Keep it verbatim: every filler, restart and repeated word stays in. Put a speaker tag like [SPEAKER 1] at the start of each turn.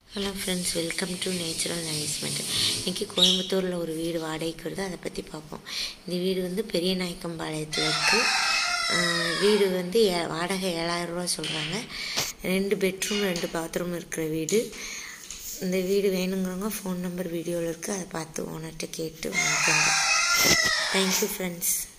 [SPEAKER 1] Hello friends, welcome to natural nicement. இன்றைக்கி கோயம்புத்தூரில் ஒரு வீடு வாடகைக்கு வருது, அதை பற்றி பார்ப்போம். இந்த வீடு வந்து பெரிய நாயக்கம்பாளையத்தில் இருக்குது. வீடு வந்து ஏ வாடகை ஏழாயிரரூவா சொல்கிறாங்க. ரெண்டு பெட்ரூம் ரெண்டு பாத்ரூம் இருக்கிற வீடு. இந்த வீடு வேணுங்கிறவங்க ஃபோன் நம்பர் வீடியோவில் இருக்குது, அதை பார்த்து ஓனர்கிட்ட கேட்டு வாங்கிக்கோங்க. Thank you friends.